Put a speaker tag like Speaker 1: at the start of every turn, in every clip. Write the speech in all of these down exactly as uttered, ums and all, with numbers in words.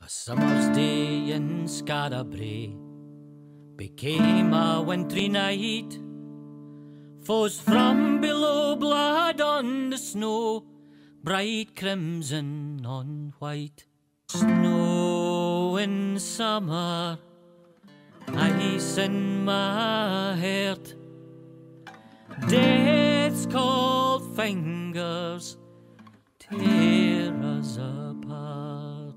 Speaker 1: A summer's day in Skarabrae became a wintry night. Foes from below blood on the snow, bright crimson on white. Snow in summer, ice in my heart. Death's cold fingers tear us apart.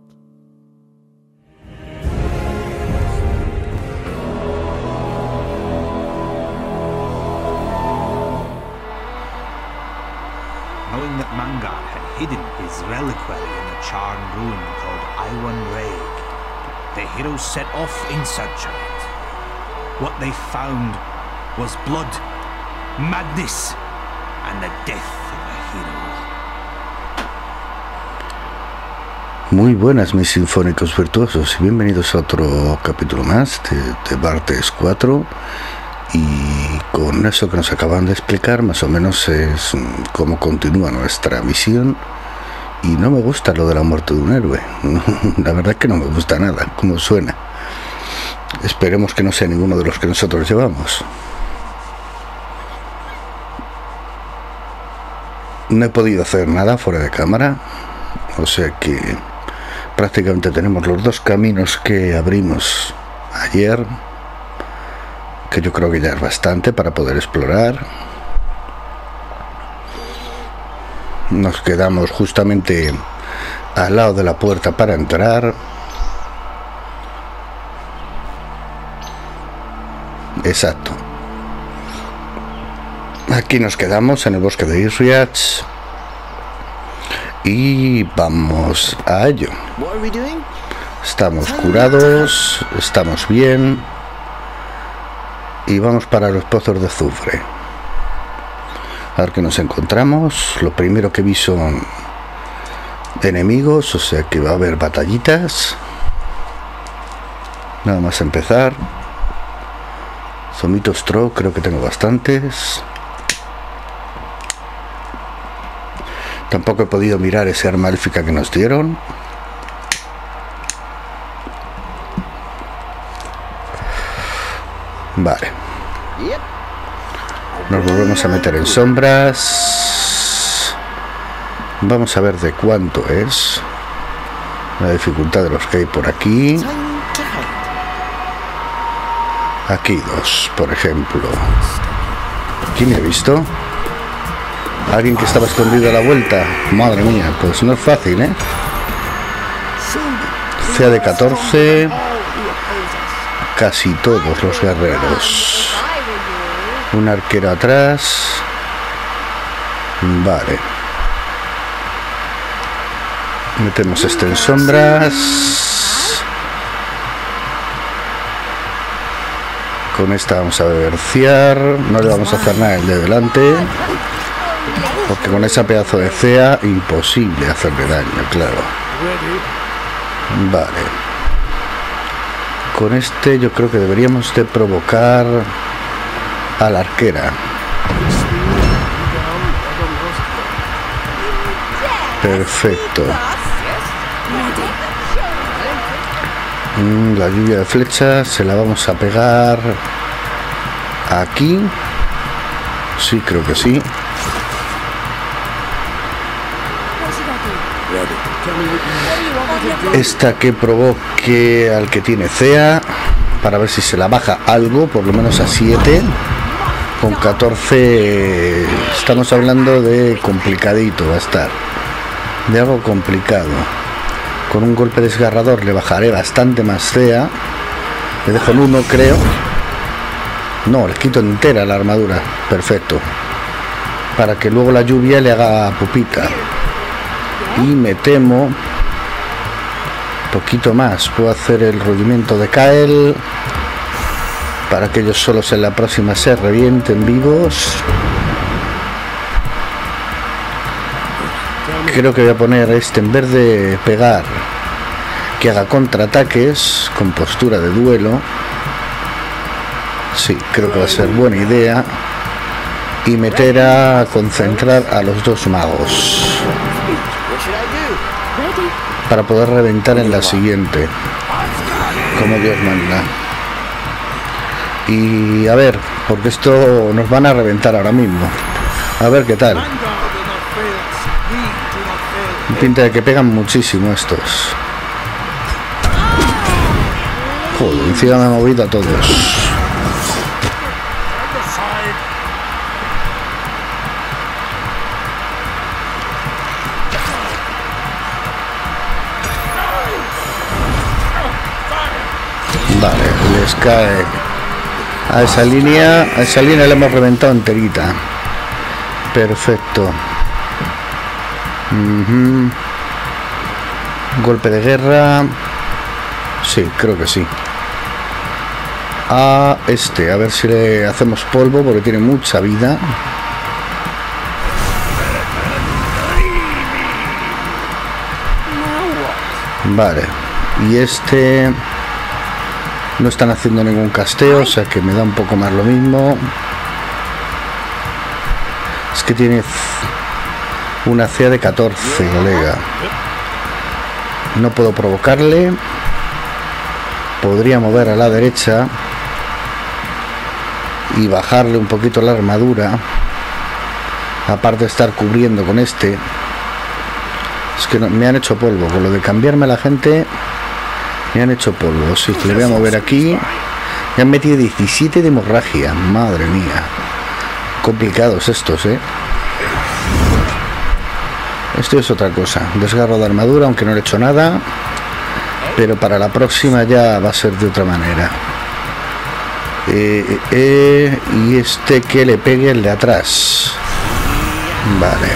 Speaker 2: Knowing that Mangar had hidden his reliquary in a charred ruin called Iwan Rhaeg, the heroes set off in search of it. What they found was blood, madness, and the death of a hero.
Speaker 3: Muy buenas, mis sinfónicos virtuosos, y bienvenidos a otro capítulo más de, de Bartes cuatro. Y con eso que nos acaban de explicar, más o menos es cómo continúa nuestra misión. Y no me gusta lo de la muerte de un héroe. La verdad es que no me gusta nada, cómo suena. Esperemos que no sea ninguno de los que nosotros llevamos. No he podido hacer nada fuera de cámara, o sea que prácticamente tenemos los dos caminos que abrimos ayer, que yo creo que ya es bastante para poder explorar. Nos quedamos justamente al lado de la puerta para entrar. Exacto. Aquí nos quedamos en el bosque de Isriach y vamos a ello. Estamos curados, estamos bien. Y vamos para los pozos de azufre. A ver qué nos encontramos. Lo primero que vi son enemigos, o sea que va a haber batallitas. Nada más empezar. Zomitos Tro, creo que tengo bastantes. Tampoco he podido mirar ese arma élfica que nos dieron. Vale. Nos volvemos a meter en sombras. Vamos a ver de cuánto es la dificultad de los que hay por aquí. Aquí dos, por ejemplo. ¿Quién he visto? Alguien que estaba escondido a la vuelta. Madre mía, pues no es fácil, ¿eh? C A de catorce. Casi todos los guerreros. Un arquero atrás. Vale. Metemos este en sombras. Con esta vamos a beberciar. No le vamos a hacer nada el de delante, porque con esa pedazo de C A imposible hacerle daño, claro. Vale. Con este yo creo que deberíamos de provocar a la arquera. Perfecto. La lluvia de flechas se la vamos a pegar aquí. Sí, creo que sí. Esta que provoque al que tiene C A, para ver si se la baja algo, por lo menos a siete. Con catorce estamos hablando de complicadito, va a estar de algo complicado. Con un golpe desgarrador le bajaré bastante más C A. Le dejo en uno, creo. No, le quito entera la armadura. Perfecto. Para que luego la lluvia le haga pupita. Y me temo poquito más. Puedo hacer el rudimento de Kael para que ellos solos en la próxima se revienten vivos. Creo que voy a poner este, en vez de pegar, que haga contraataques con postura de duelo. Sí, creo que va a ser buena idea. Y meter a concentrar a los dos magos. para poder reventar en la siguiente, como Dios manda. Y a ver, porque esto nos van a reventar ahora mismo. A ver qué tal. Pinta de que pegan muchísimo estos. Joder, encima me ha movido a todos. Vale, les cae a esa línea. A esa línea la hemos reventado enterita. Perfecto. Uh-huh. Golpe de guerra. Sí, creo que sí. A este, a ver si le hacemos polvo porque tiene mucha vida. Vale. Y este no están haciendo ningún casteo, o sea que me da un poco más lo mismo. Es que tiene una C A de catorce, colega. No puedo provocarle. Podría mover a la derecha y bajarle un poquito la armadura, aparte de estar cubriendo con este. Es que no, me han hecho polvo. Con lo de cambiarme a la gente, me han hecho polvo. Sí, le voy a mover aquí. Me han metido diecisiete de hemorragia. Madre mía. Complicados estos, ¿eh? Esto es otra cosa. Desgarro de armadura, aunque no le he hecho nada. Pero para la próxima ya va a ser de otra manera. Eh, eh, y este que le pegue el de atrás. Vale.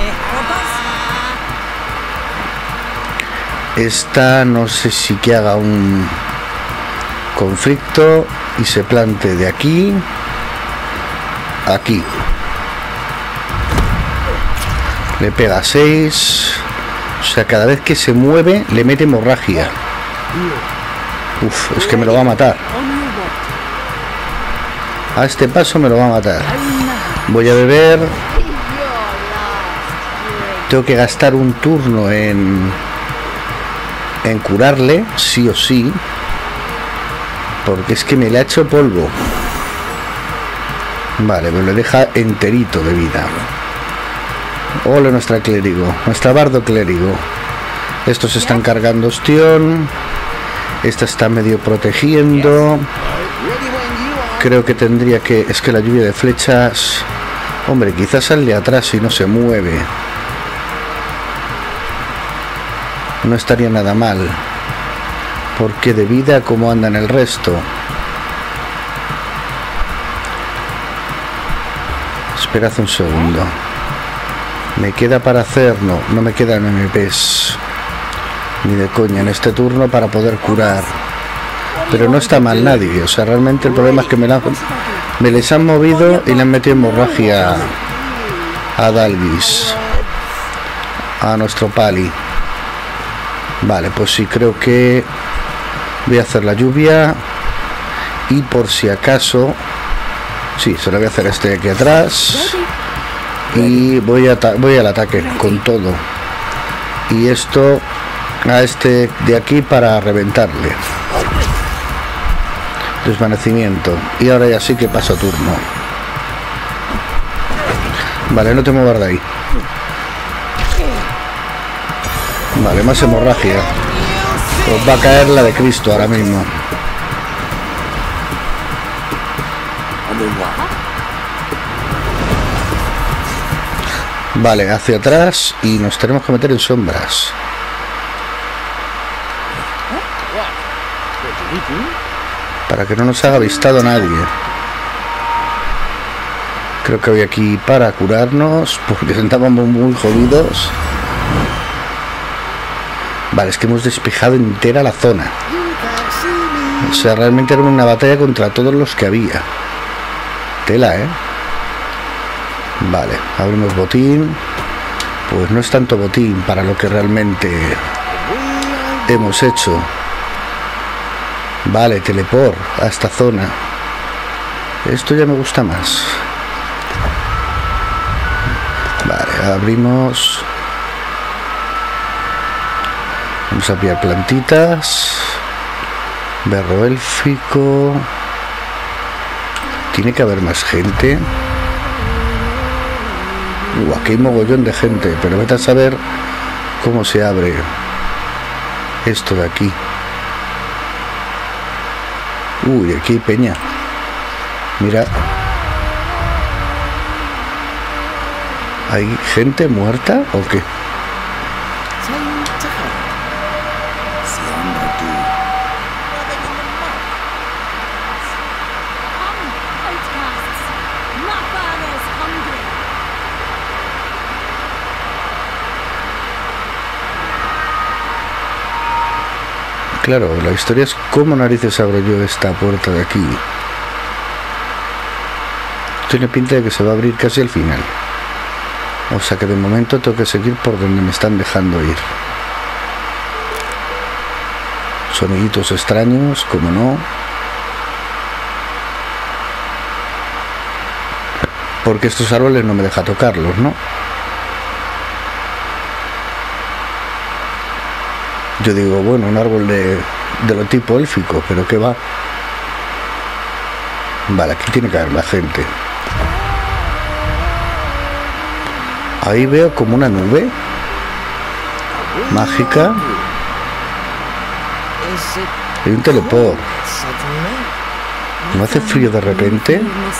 Speaker 3: Esta no sé si que haga un conflicto y se plante de aquí a aquí. Le pega seis. O sea, cada vez que se mueve le mete hemorragia. Uf, es que me lo va a matar. A este paso me lo va a matar. Voy a beber. Tengo que gastar un turno en en curarle, sí o sí, porque es que me le ha hecho polvo. Vale, me lo deja enterito de vida. Hola, nuestra clérigo, nuestra bardo clérigo. Estos se están cargando ostión. Esta está medio protegiendo. Creo que tendría que... Es que la lluvia de flechas... Hombre, quizás sale atrás y no se mueve. No estaría nada mal. Porque de vida, ¿cómo andan el resto? Esperad un segundo. Me queda para hacer... No, no me quedan M Ps. Ni de coña en este turno para poder curar. Pero no está mal nadie. O sea, realmente el problema es que me, la, me les han movido y le han metido hemorragia a Dalgis, a nuestro Pali. Vale, pues sí, creo que voy a hacer la lluvia. Y por si acaso, sí, se lo voy a hacer a este de aquí atrás. Y voy, a voy al ataque con todo. Y esto a este de aquí para reventarle. Desvanecimiento. Y ahora ya sí que paso turno. Vale, no te muevas de ahí. Vale, más hemorragia. Os va a caer la de Cristo ahora mismo. Vale, hacia atrás y nos tenemos que meter en sombras. Para que no nos haga avistado nadie. Creo que voy aquí para curarnos, porque estábamos muy jodidos. Vale, es que hemos despejado entera la zona. O sea, realmente era una batalla contra todos los que había. Tela, ¿eh? Vale, abrimos botín. Pues no es tanto botín para lo que realmente hemos hecho. Vale, teleport a esta zona. Esto ya me gusta más. Vale, abrimos. Vamos a pillar plantitas. Berro élfico. Tiene que haber más gente. Uh, aquí hay mogollón de gente, pero vete a saber cómo se abre esto de aquí. Uy, aquí hay peña. Mira. ¿Hay gente muerta o qué? Claro, la historia es cómo narices abro yo esta puerta de aquí. Tiene pinta de que se va a abrir casi al final. O sea que de momento tengo que seguir por donde me están dejando ir. Soniditos extraños, como no. Porque estos árboles no me deja tocarlos, ¿no? Yo digo, bueno, un árbol de, de lo tipo élfico, pero ¿qué va? Vale, aquí tiene que haber la gente. Ahí veo como una nube mágica. Hay un teleport. ¿No hace frío de repente?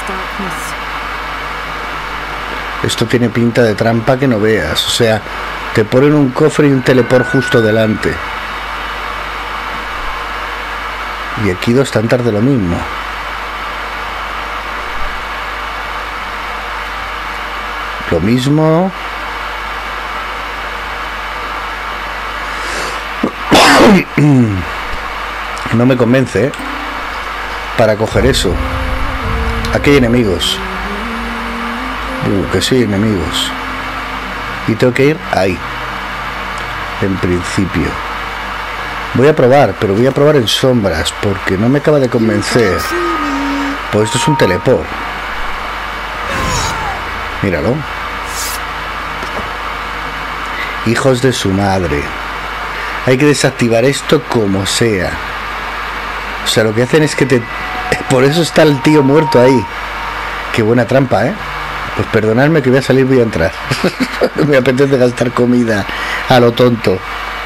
Speaker 3: Esto tiene pinta de trampa que no veas. O sea, te ponen un cofre y un teleport justo delante. Y aquí dos tantas de lo mismo. Lo mismo. No me convence, ¿eh? Para coger eso. Aquí hay enemigos. Uh, que sí, enemigos. Y tengo que ir ahí. En principio. Voy a probar, pero voy a probar en sombras, porque no me acaba de convencer. Pues esto es un teleport. Míralo. Hijos de su madre. Hay que desactivar esto como sea. O sea, lo que hacen es que te... Por eso está el tío muerto ahí. Qué buena trampa, ¿eh? Pues perdonadme que voy a salir, voy a entrar. Me apetece gastar comida a lo tonto.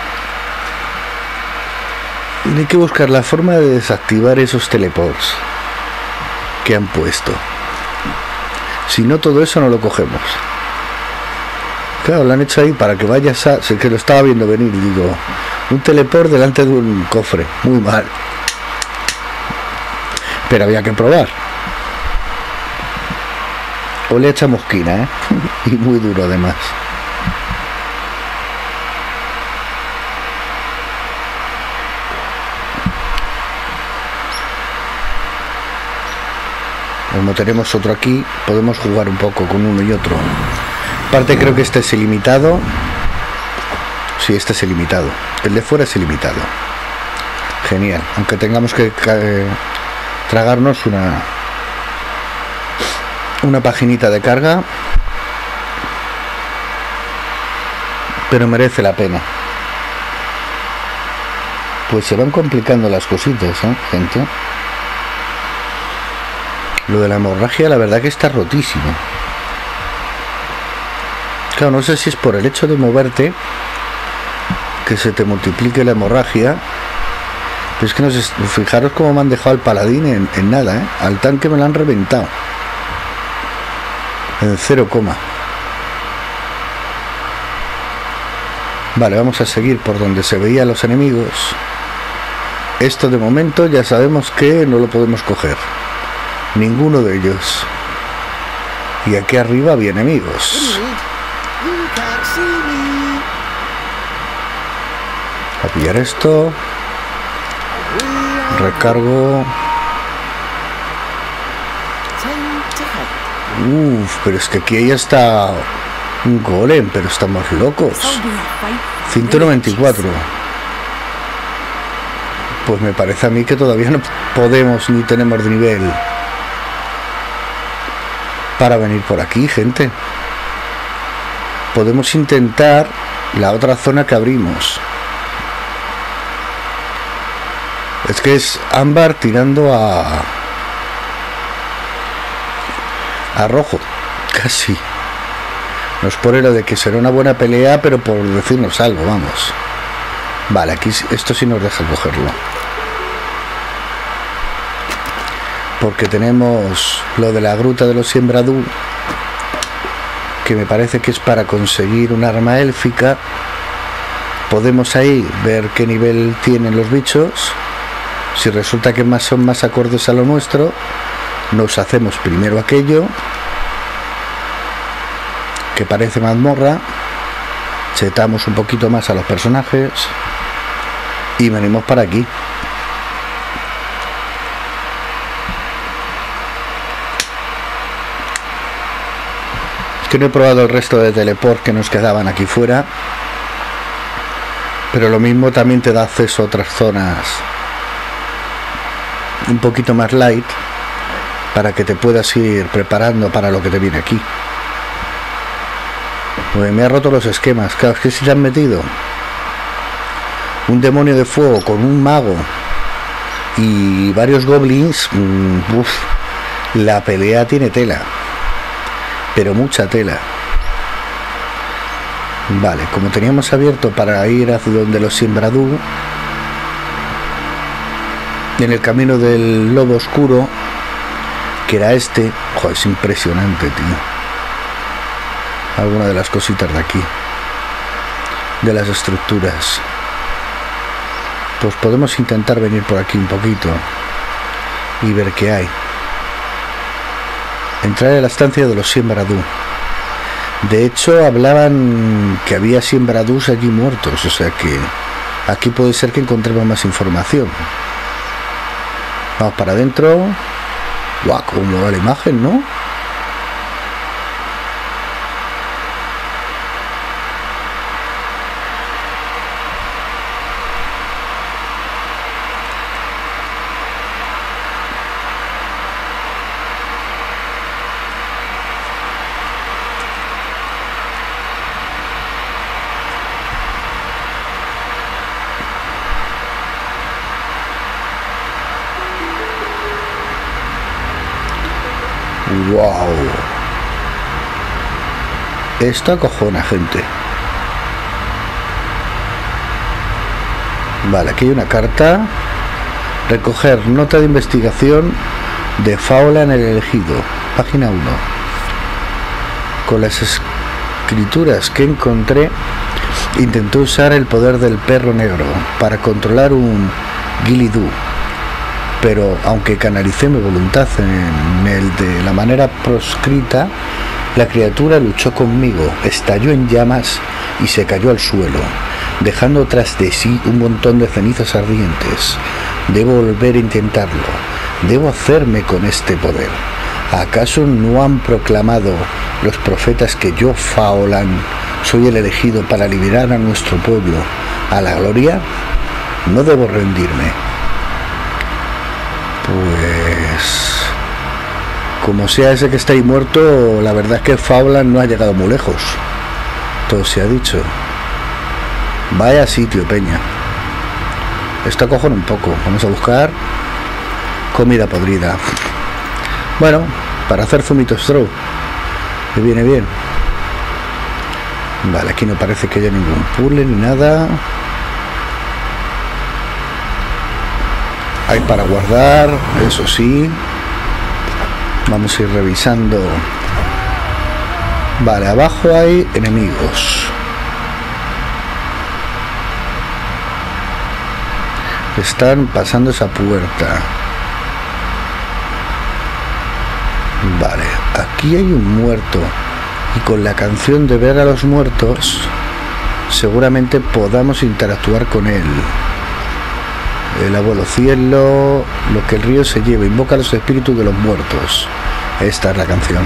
Speaker 3: Y hay que buscar la forma de desactivar esos teleports que han puesto. Si no, todo eso no lo cogemos. Claro, lo han hecho ahí para que vayas a... Sé que lo estaba viendo venir, digo... Un teleport delante de un cofre. Muy mal. Pero había que probar. O le echa mosquina, ¿eh? Y muy duro además. Como tenemos otro aquí, podemos jugar un poco con uno y otro. Aparte creo que este es ilimitado. Sí, este es ilimitado. El de fuera es ilimitado. Genial. Aunque tengamos que eh, tragarnos una... una paginita de carga, pero merece la pena. Pues se van complicando las cositas, ¿eh, gente? Lo de la hemorragia, la verdad que está rotísimo. Claro, no sé si es por el hecho de moverte que se te multiplique la hemorragia. Pero es que no sé, fijaros cómo me han dejado al paladín en, en nada, ¿eh? Al tanque me lo han reventado en cero coma. Vale, vamos a seguir por donde se veían los enemigos. Esto de momento ya sabemos que no lo podemos coger, ninguno de ellos. Y aquí arriba había enemigos. A pillar esto. Recargo. Uff, pero es que aquí ya está un golem, pero estamos locos. ciento noventa y cuatro. Pues me parece a mí que todavía no podemos ni tenemos de nivel para venir por aquí, gente. Podemos intentar la otra zona que abrimos. Es que es ámbar tirando a a rojo, casi. Nos pone lo de que será una buena pelea, pero por decirnos algo, vamos. Vale, aquí esto sí nos deja cogerlo. Porque tenemos lo de la gruta de los Siembradú, que me parece que es para conseguir un arma élfica. Podemos ahí ver qué nivel tienen los bichos. Si resulta que más son más acordes a lo nuestro, nos hacemos primero aquello que parece mazmorra, chetamos un poquito más a los personajes y venimos para aquí. Es que no he probado el resto de teleport que nos quedaban aquí fuera, pero lo mismo también te da acceso a otras zonas un poquito más light para que te puedas ir preparando para lo que te viene aquí. Pues me ha roto los esquemas. Claro, es que si te han metido un demonio de fuego con un mago y varios goblins, mmm, uf, la pelea tiene tela, pero mucha tela. Vale, como teníamos abierto para ir hacia donde los Siembradú, en el camino del lobo oscuro, que era este, joder, es impresionante, tío. Alguna de las cositas de aquí, de las estructuras. Pues podemos intentar venir por aquí un poquito y ver qué hay. Entrar a la estancia de los Siembradú. De hecho, hablaban que había Siembradús allí muertos, o sea que aquí puede ser que encontremos más información. Vamos para adentro. Guau, cómo va la imagen, ¿no? Wow, esto acojona, gente. Vale, aquí hay una carta. Recoger nota de investigación de Faulan el elegido, página uno. Con las escrituras que encontré, intenté usar el poder del perro negro para controlar un Gilidú, pero aunque canalicé mi voluntad en el de la manera proscrita, la criatura luchó conmigo, estalló en llamas y se cayó al suelo, dejando tras de sí un montón de cenizas ardientes. Debo volver a intentarlo. Debo hacerme con este poder. ¿Acaso no han proclamado los profetas que yo, Faulan, soy el elegido para liberar a nuestro pueblo a la gloria? No debo rendirme. Pues, como sea ese que está ahí muerto, la verdad es que Faulan no ha llegado muy lejos. Todo se ha dicho. Vaya sitio, peña. Esto acojona un poco. Vamos a buscar comida podrida. Bueno, para hacer zumitos straw, que viene bien. Vale, aquí no parece que haya ningún puzzle ni nada. Hay para guardar, eso sí. Vamos a ir revisando. Vale, abajo hay enemigos. Están pasando esa puerta. Vale, aquí hay un muerto. Y con la canción de ver a los muertos, seguramente podamos interactuar con él. El abuelo cielo, lo que el río se lleva, invoca a los espíritus de los muertos. Esta es la canción.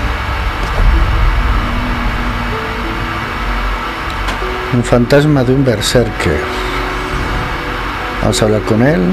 Speaker 3: Un fantasma de un berserker. Vamos a hablar con él.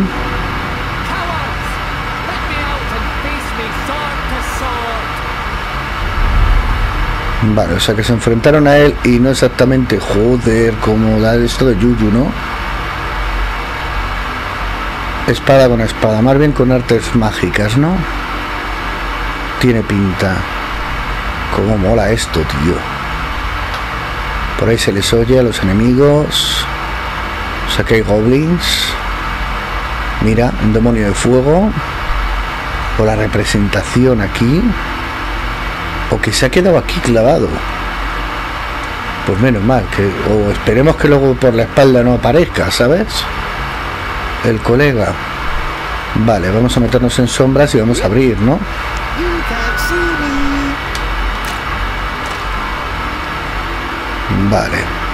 Speaker 3: Vale, o sea que se enfrentaron a él y no exactamente, joder, como da esto de Yuyu, ¿no? Espada con espada, más bien con artes mágicas, ¿no? Tiene pinta. Cómo mola esto, tío. Por ahí se les oye a los enemigos. O sea que hay goblins. Mira, un demonio de fuego. O la representación aquí. O que se ha quedado aquí clavado. Pues menos mal, que o esperemos que luego por la espalda no aparezca, ¿sabes? El colega. Vale, vamos a meternos en sombras y vamos a abrir, ¿no? Vale.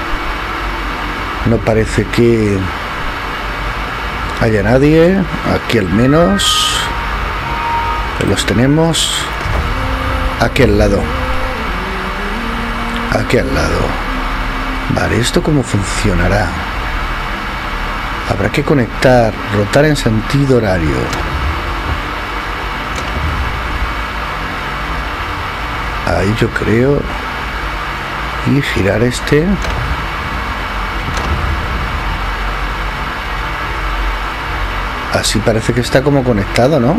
Speaker 3: No parece que haya nadie. Aquí al menos. Los tenemos. Aquí al lado. Aquí al lado. Vale, ¿esto cómo funcionará? Habrá que conectar, rotar en sentido horario. Ahí yo creo. Y girar este. Así parece que está como conectado, ¿no?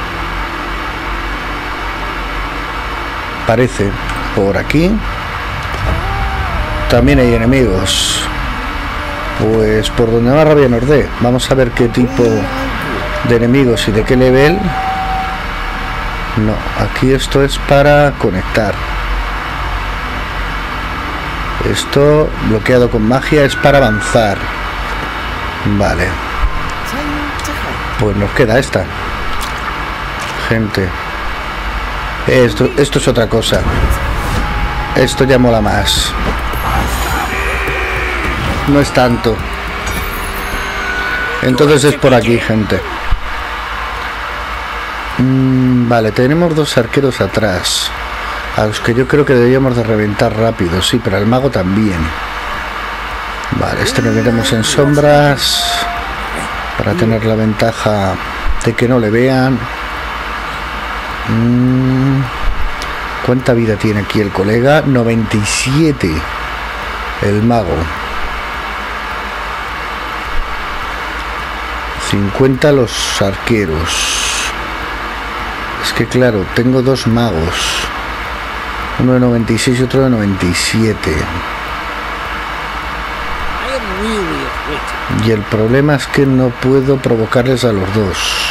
Speaker 3: Parece. Por aquí también hay enemigos. Pues por donde va Rabia nos dé. Vamos a ver qué tipo de enemigos y de qué nivel. No, aquí esto es para conectar. Esto bloqueado con magia es para avanzar. Vale. Pues nos queda esta. Gente. Esto, esto es otra cosa. Esto ya mola más. No es tanto. Entonces es por aquí, gente. Mm, vale, tenemos dos arqueros atrás, a los que yo creo que deberíamos de reventar rápido. Sí, pero al mago también. Vale, este lo metemos en sombras para tener la ventaja de que no le vean. Mm, ¿Cuánta vida tiene aquí el colega? noventa y siete. El mago. cincuenta los arqueros. Es que claro, tengo dos magos. Uno de noventa y seis y otro de noventa y siete. Y el problema es que no puedo provocarles a los dos.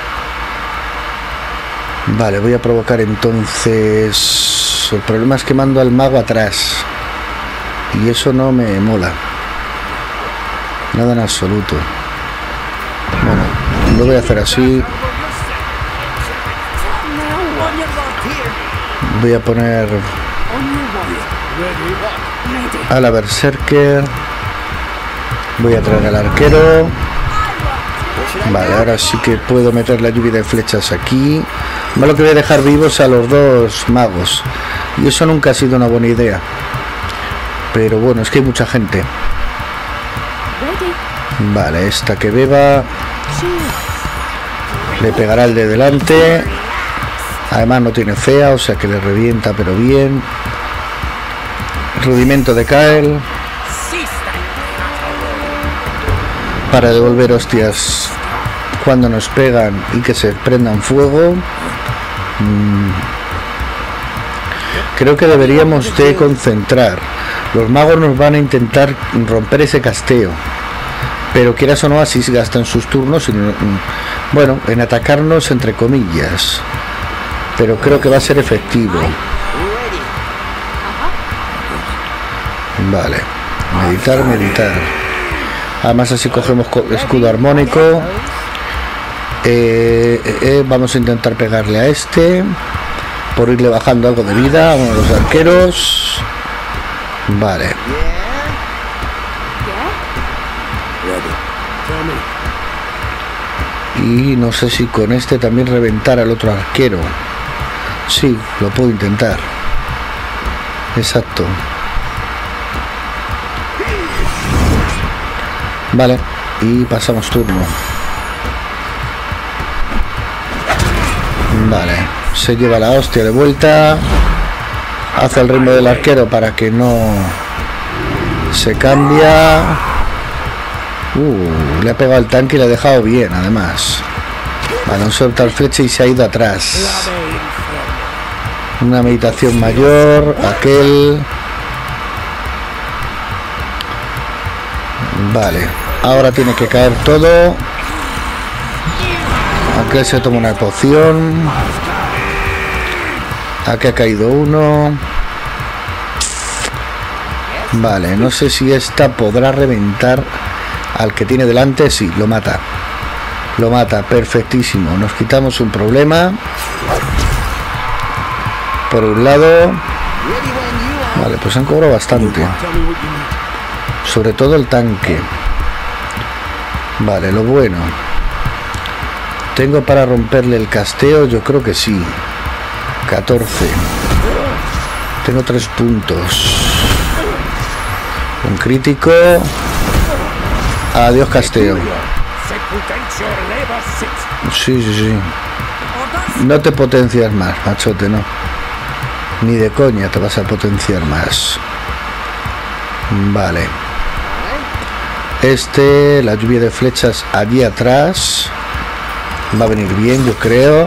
Speaker 3: Vale, voy a provocar entonces. El problema es que mando al mago atrás. Y eso no me mola. Nada en absoluto. Bueno, lo voy a hacer así. Voy a poner a la berserker. Voy a traer al arquero. Vale, ahora sí que puedo meter la lluvia de flechas aquí. Malo que voy a dejar vivos a los dos magos. Y eso nunca ha sido una buena idea. Pero bueno, es que hay mucha gente. Vale, esta que beba le pegará el de delante. Además no tiene fea, o sea que le revienta pero bien. Rudimento de Kael para devolver hostias cuando nos pegan y que se prendan fuego. mm. Creo que deberíamos de concentrar. Los magos nos van a intentar romper ese casteo, pero quieras o no, así gastan sus turnos en, bueno, en atacarnos entre comillas, pero creo que va a ser efectivo. Vale, meditar, meditar. Además así cogemos escudo armónico. eh, eh, eh, vamos a intentar pegarle a este por irle bajando algo de vida a uno de los arqueros. Vale. Y no sé si con este también reventar al otro arquero. Sí, lo puedo intentar. Exacto. Vale, y pasamos turno. Vale, se lleva la hostia de vuelta. Hace el ritmo del arquero para que no se cambia. Uh, le ha pegado al tanque y le ha dejado bien, además. Vale, un soltar flecha y se ha ido atrás. Una meditación mayor, aquel. Vale, ahora tiene que caer todo. Aquel se toma una poción. Aquí ha caído uno. Vale, no sé si esta podrá reventar al que tiene delante. Sí, lo mata. Lo mata, perfectísimo. Nos quitamos un problema. Por un lado. Vale, pues han cobrado bastante. Sobre todo el tanque. Vale, lo bueno. ¿Tengo para romperle el casteo? Yo creo que sí. catorce. Tengo tres puntos. Un crítico. Adiós casteo. Sí, sí, sí. No te potencias más, machote, no. Ni de coña te vas a potenciar más. Vale. Este, la lluvia de flechas allí atrás. Va a venir bien, yo creo.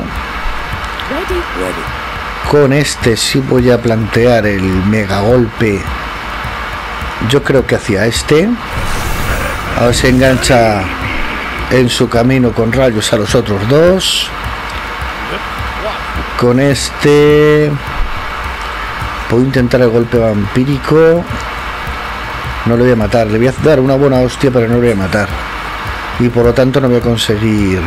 Speaker 3: Con este sí voy a plantear el mega golpe. Yo creo que hacia este. A ver si engancha en su camino con rayos a los otros dos. Con este puedo intentar el golpe vampírico. No le voy a matar. Le voy a dar una buena hostia, pero no le voy a matar. Y por lo tanto no voy a conseguir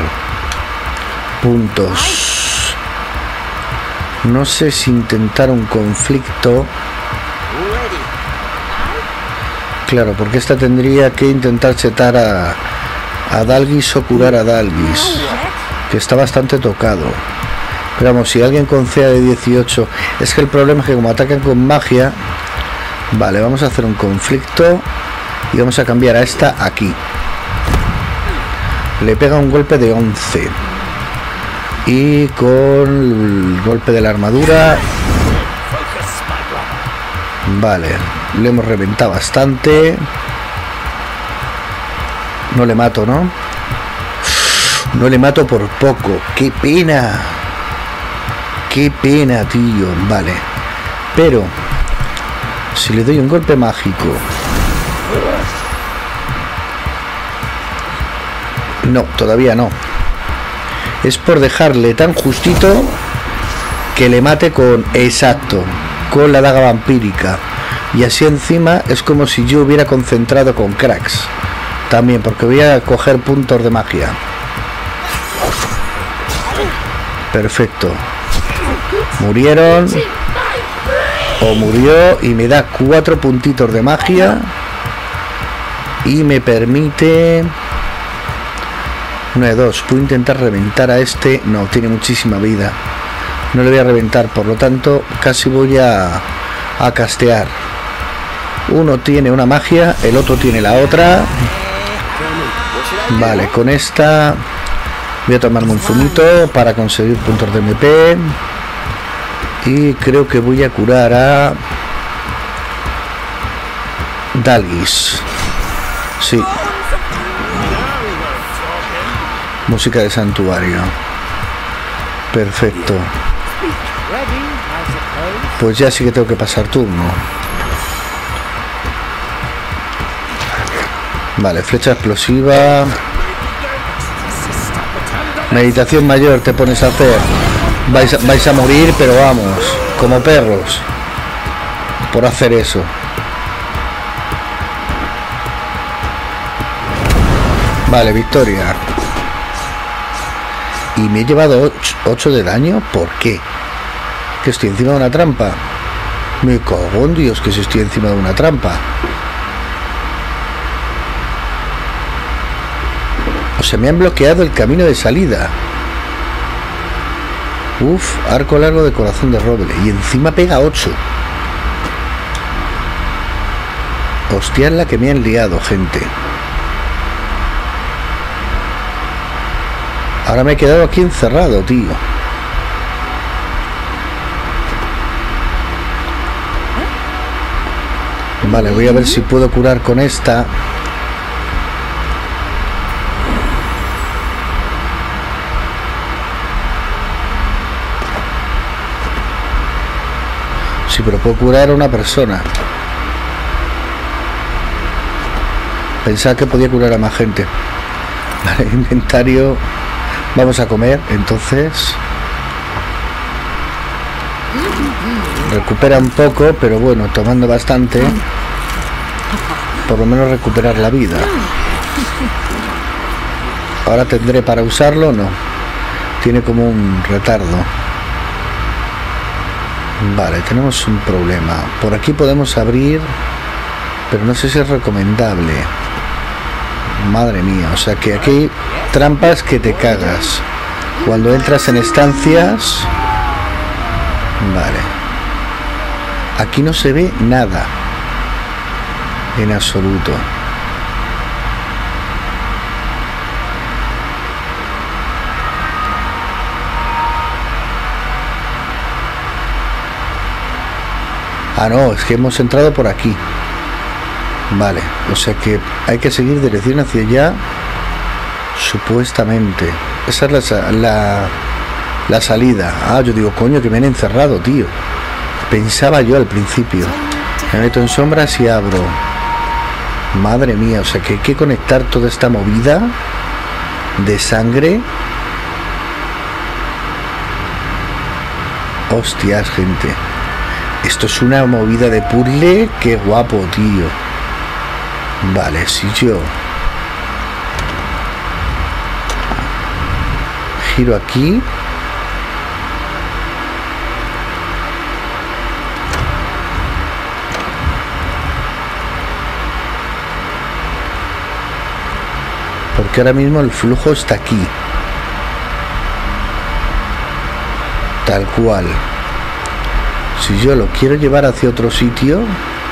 Speaker 3: puntos. No sé si intentar un conflicto. Claro, porque esta tendría que intentar chetar a, a Dalgis o curar a Dalgis, que está bastante tocado. Pero vamos, si alguien con C A de dieciocho... Es que el problema es que como atacan con magia... Vale, vamos a hacer un conflicto y vamos a cambiar a esta aquí. Le pega un golpe de once. Y con el golpe de la armadura... Vale, le hemos reventado bastante. No le mato, ¿no? No le mato por poco. ¡Qué pena! ¡Qué pena, tío! Vale. Pero si le doy un golpe mágico... No, todavía no. Es por dejarle tan justito que le mate con... Exacto. Con la daga vampírica. Y así encima es como si yo hubiera concentrado con cracks. También, porque voy a coger puntos de magia. Perfecto. Murieron. O murió y me da cuatro puntitos de magia. Y me permite... Una de dos. Puedo intentar reventar a este. No, tiene muchísima vida. No le voy a reventar, por lo tanto casi voy a, a castear. Uno tiene una magia, el otro tiene la otra. Vale, con esta voy a tomarme un zumito para conseguir puntos de M P. Y creo que voy a curar a Dalgis. Sí. Música de santuario. Perfecto. Pues ya sí que tengo que pasar turno. Vale, flecha explosiva. Meditación mayor te pones a hacer. Vais a, vais a morir, pero vamos, como perros, por hacer eso. Vale, victoria. Y me he llevado ocho de daño. ¿Por qué? Que estoy encima de una trampa. Me cago en Dios que si estoy encima de una trampa. O sea, me han bloqueado el camino de salida. Uf, arco largo de corazón de roble. Y encima pega ocho. Hostia, es la que me han liado, gente. Ahora me he quedado aquí encerrado, tío. Vale, voy a ver si puedo curar con esta. Sí, pero puedo curar a una persona. Pensaba que podía curar a más gente. Vale, inventario. Vamos a comer, entonces. Recupera un poco, pero bueno, tomando bastante. Por lo menos recuperar la vida. Ahora tendré para usarlo, no. Tiene como un retardo. Vale, tenemos un problema. Por aquí podemos abrir, pero no sé si es recomendable. Madre mía, o sea que aquí hay trampas que te cagas. Cuando entras en estancias... Vale. Aquí no se ve nada. En absoluto. Ah, no, es que hemos entrado por aquí. Vale, o sea que hay que seguir dirección hacia allá. Supuestamente. Esa es la, la, la salida. Ah, yo digo, coño, que me han encerrado, tío. Pensaba yo al principio. Me meto en sombras y abro. Madre mía, o sea que hay que conectar toda esta movida de sangre. Hostias, gente. Esto es una movida de puzzle. Qué guapo, tío. Vale, si yo giro aquí, porque ahora mismo el flujo está aquí, tal cual. Si yo lo quiero llevar hacia otro sitio,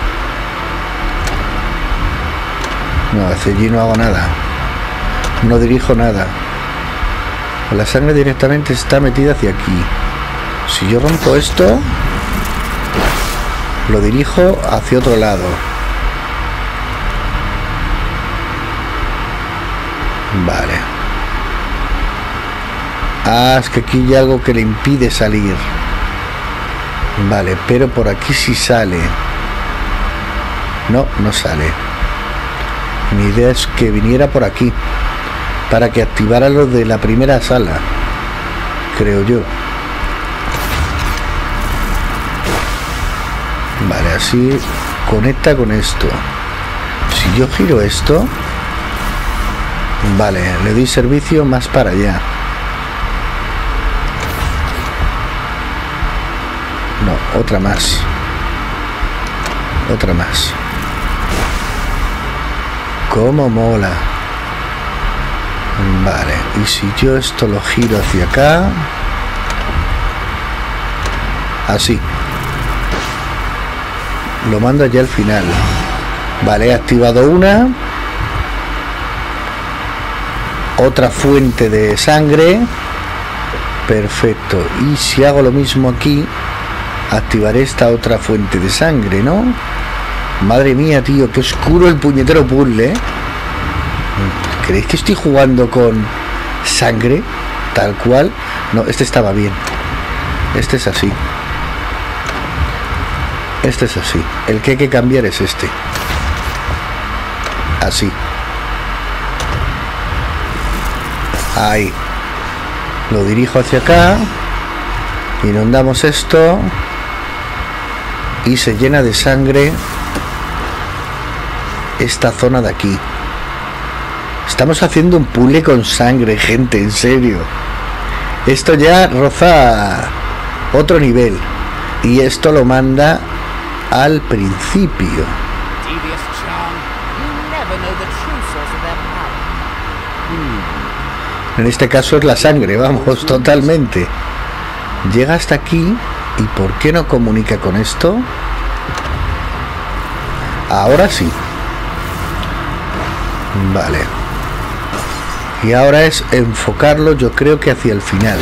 Speaker 3: no, hacia allí no hago nada, no dirijo nada. La sangre directamente está metida hacia aquí. Si yo rompo esto, lo dirijo hacia otro lado. Vale. Ah, es que aquí hay algo que le impide salir. Vale, pero por aquí sí sale. No, no sale. Mi idea es que viniera por aquí para que activara lo de la primera sala, creo yo. Vale, así conecta con esto. Si yo giro esto, vale, le doy servicio más para allá. No, otra más. Otra más. Cómo mola. Vale, y si yo esto lo giro hacia acá, así, lo mando allá al final. Vale, he activado una, otra fuente de sangre. Perfecto. Y si hago lo mismo aquí, activaré esta otra fuente de sangre, ¿no? Madre mía, tío, qué oscuro el puñetero puzzle, ¿eh? ¿Creéis que estoy jugando con sangre? Tal cual. No, este estaba bien. Este es así. Este es así. El que hay que cambiar es este. Así. Ahí. Lo dirijo hacia acá. Inundamos esto. Y se llena de sangre esta zona de aquí. Estamos haciendo un puzzle con sangre, gente, en serio. Esto ya roza otro nivel. Y esto lo manda al principio. En este caso es la sangre, vamos, totalmente. Llega hasta aquí. ¿Y por qué no comunica con esto? Ahora sí. Vale. Y ahora es enfocarlo, yo creo que hacia el final.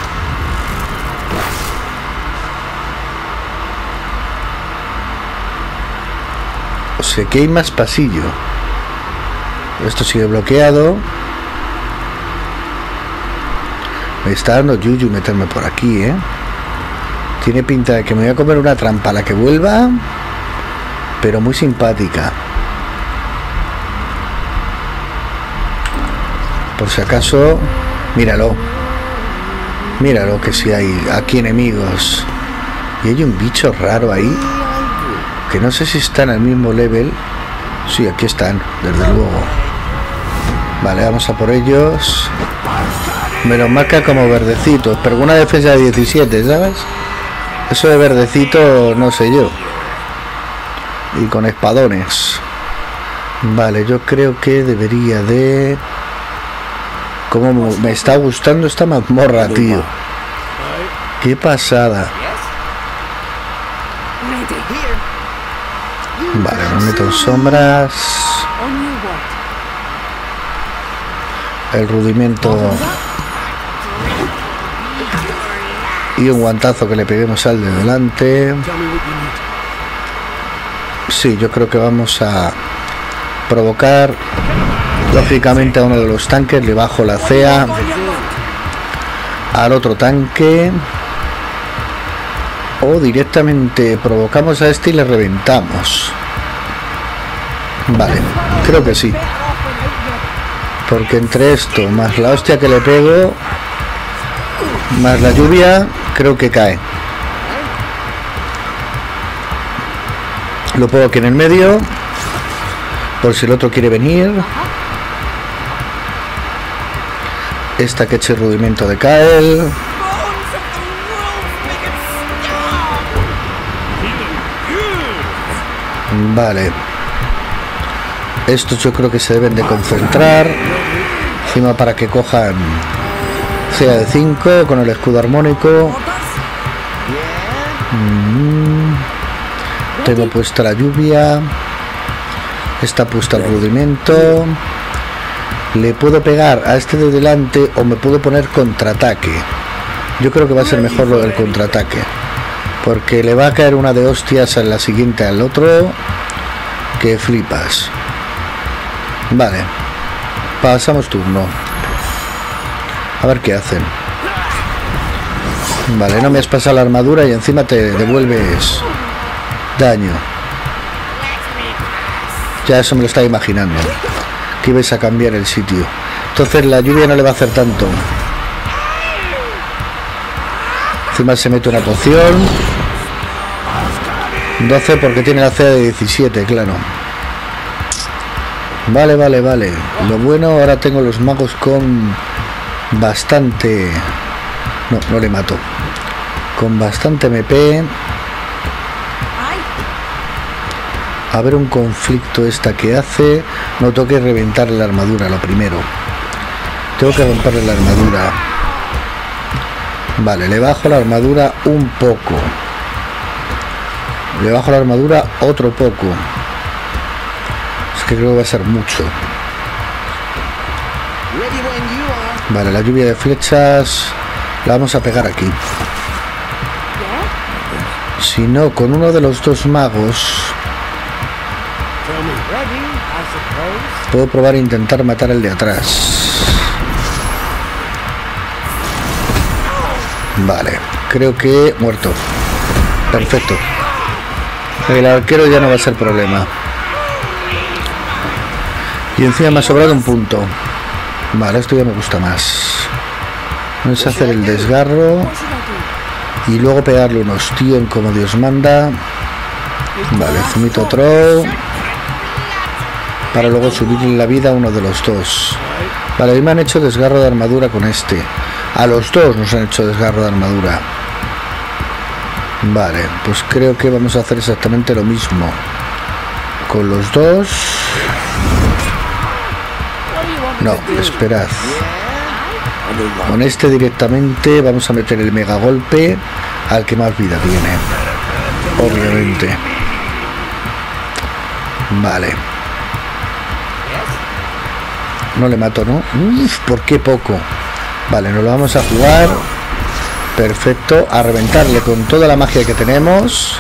Speaker 3: O sea que hay más pasillo. Esto sigue bloqueado. Me está dando yuyu meterme por aquí, ¿eh? Tiene pinta de que me voy a comer una trampa a la que vuelva, pero muy simpática. Por si acaso, míralo. Míralo que si hay aquí enemigos. Y hay un bicho raro ahí, que no sé si están al mismo level. Sí, aquí están, desde luego. Vale, vamos a por ellos. Me los marca como verdecitos, pero con una defensa de diecisiete, ¿sabes? Eso de verdecito, no sé yo. Y con espadones. Vale, yo creo que debería de... Como me está gustando esta mazmorra, tío. Qué pasada. Vale, me meto en sombras. El rudimento. Y un guantazo que le peguemos al de delante. Sí, yo creo que vamos a provocar lógicamente a uno de los tanques. Le bajo la C A al otro tanque, o directamente provocamos a este y le reventamos. Vale, creo que sí, porque entre esto más la hostia que le pego más la lluvia, creo que cae. Lo pongo aquí en el medio por si el otro quiere venir. Esta que eche rudimento de Kael. Vale. Estos yo creo que se deben de concentrar. Encima para que cojan C A de cinco con el escudo armónico. Mm. Tengo puesta la lluvia. Está puesta el rudimento. Le puedo pegar a este de delante o me puedo poner contraataque. Yo creo que va a ser mejor lo del contraataque, porque le va a caer una de hostias en la siguiente al otro que flipas. Vale, pasamos turno. A ver qué hacen. Vale, no me has pasado la armadura y encima te devuelves daño. Ya eso me lo estaba imaginando, que ibais a cambiar el sitio. Entonces la lluvia no le va a hacer tanto. Encima se mete una poción. doce porque tiene la C A de diecisiete, claro. Vale, vale, vale. Lo bueno, ahora tengo los magos con bastante... No, no le mato. Con bastante M P. A ver un conflicto esta que hace. No tengo que reventar la armadura, lo primero. Tengo que romperle la armadura. Vale, le bajo la armadura un poco. Le bajo la armadura otro poco. Es que creo que va a ser mucho. Vale, la lluvia de flechas la vamos a pegar aquí. Si no, con uno de los dos magos puedo probar a intentar matar el de atrás. Vale, creo que muerto. Perfecto. El arquero ya no va a ser problema. Y encima me ha sobrado un punto. Vale, esto ya me gusta más. Vamos a hacer el desgarro y luego pegarle un hostión como Dios manda. Vale, zumito throw para luego subirle la vida a uno de los dos. Vale, ahí me han hecho desgarro de armadura con este. A los dos nos han hecho desgarro de armadura. Vale, pues creo que vamos a hacer exactamente lo mismo con los dos. No, esperad. Con este directamente vamos a meter el mega golpe al que más vida tiene, obviamente. Vale. No le mato, ¿no? Uf, ¿por qué poco? Vale, nos lo vamos a jugar. Perfecto, a reventarle con toda la magia que tenemos.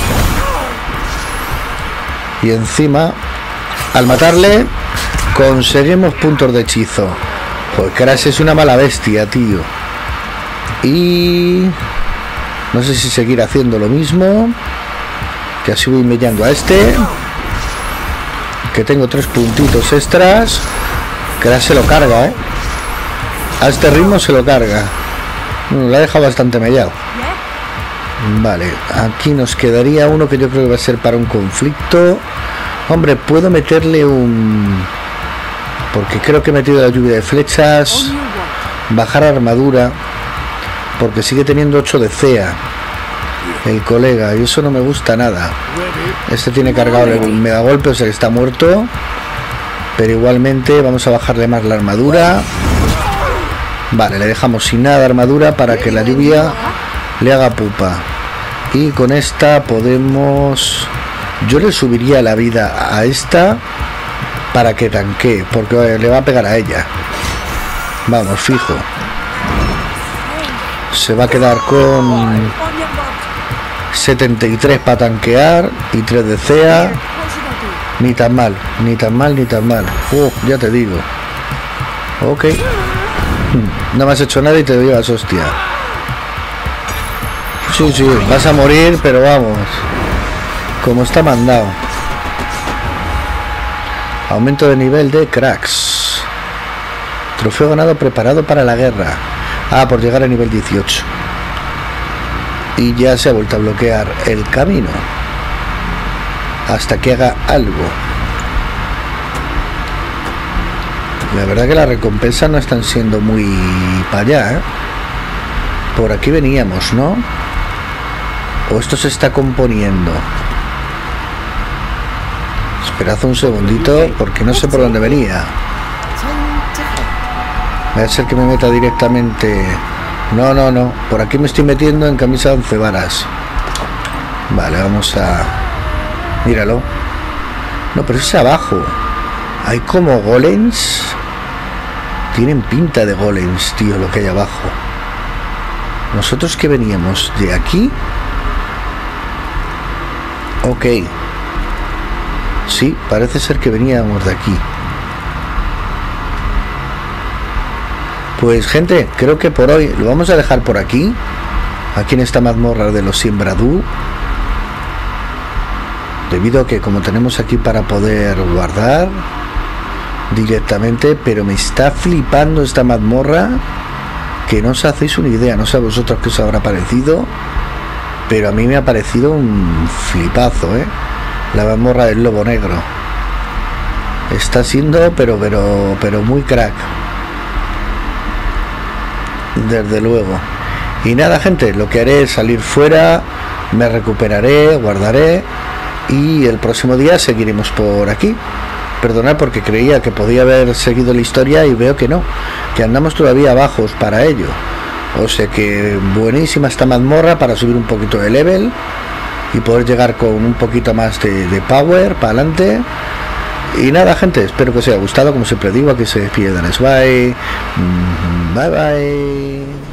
Speaker 3: Y encima, al matarle, conseguimos puntos de hechizo. Pues Crash es una mala bestia, tío. Y No sé si seguir haciendo lo mismo, que así voy mellando a este, que tengo tres puntitos extras, que ahora se lo carga, ¿eh? A este ritmo se lo carga. Bueno, lo ha dejado bastante mellado. Vale, aquí nos quedaría uno que yo creo que va a ser para un conflicto. Hombre, puedo meterle un... porque creo que he metido la lluvia de flechas. Bajar armadura, porque sigue teniendo ocho de C E A el colega, y eso no me gusta nada. Este tiene cargado el mega golpe, o sea que está muerto. Pero igualmente vamos a bajarle más la armadura. Vale, le dejamos sin nada de armadura para que la lluvia le haga pupa. Y con esta podemos... yo le subiría la vida a esta para que tanquee, porque le va a pegar a ella. Vamos, fijo. Se va a quedar con setenta y tres para tanquear y tres de C E A. Ni tan mal, ni tan mal, ni tan mal. Uh, ya te digo. Ok. No me has hecho nada y te llevas hostia. Sí, sí, vas a morir, pero vamos. Como está mandado. Aumento de nivel de cracks. Trofeo ganado preparado para la guerra. Ah, por llegar a nivel dieciocho. Y ya se ha vuelto a bloquear el camino hasta que haga algo. La verdad que las recompensas no están siendo muy para allá, ¿eh? Por aquí veníamos, ¿no? O esto se está componiendo. Esperad un segundito, porque no sé por dónde venía. Va a ser que me meta directamente. No, no, no. Por aquí me estoy metiendo en camisa de once varas. Vale, vamos a... míralo. No, pero es abajo. Hay como golems. Tienen pinta de golems, tío, lo que hay abajo. Nosotros que veníamos de aquí. Ok. Sí, parece ser que veníamos de aquí. Pues gente, creo que por hoy lo vamos a dejar por aquí. Aquí en esta mazmorra de los Siembradú. Debido a que como tenemos aquí para poder guardar directamente, pero me está flipando esta mazmorra, que no os hacéis una idea. No sé a vosotros qué os habrá parecido, pero a mí me ha parecido un flipazo, ¿eh? La mazmorra del lobo negro está siendo pero pero pero muy crack, desde luego. Y nada, gente, lo que haré es salir fuera, me recuperaré, guardaré y el próximo día seguiremos por aquí. Perdonad, porque creía que podía haber seguido la historia y veo que no, que andamos todavía bajos para ello. O sea que buenísima esta mazmorra para subir un poquito de level y poder llegar con un poquito más de, de power para adelante. Y nada, gente, espero que os haya gustado. Como siempre digo, aquí se despide Dan Sby. Bye bye.